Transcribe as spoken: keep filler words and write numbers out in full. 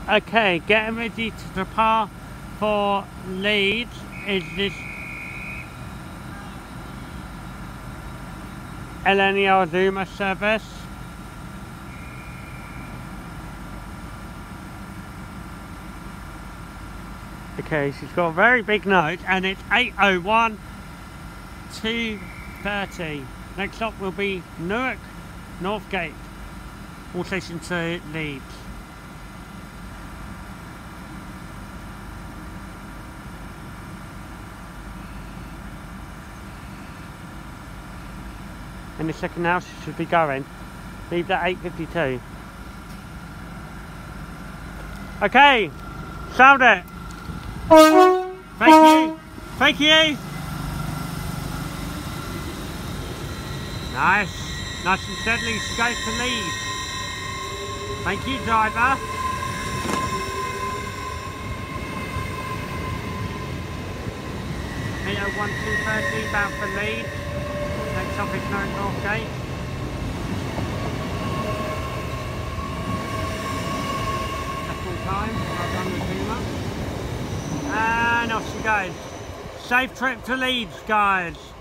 Okay, getting ready to depart for Leeds is this L N E R Azuma service. Okay, she's got a very big note and it's eight oh one, two thirty. Next stop will be Newark, Northgate, all station to Leeds. In a second now she should be going. Leave at eight fifty-two. Okay, sound it. Thank you. Thank you. Nice. Nice and steadily she goes to Leeds. Thank you, driver. eight oh one two thirty bound for Leeds. Next stop is Northgate. That's full time. Well done with Azuma. And off she goes. Safe trip to Leeds, guys.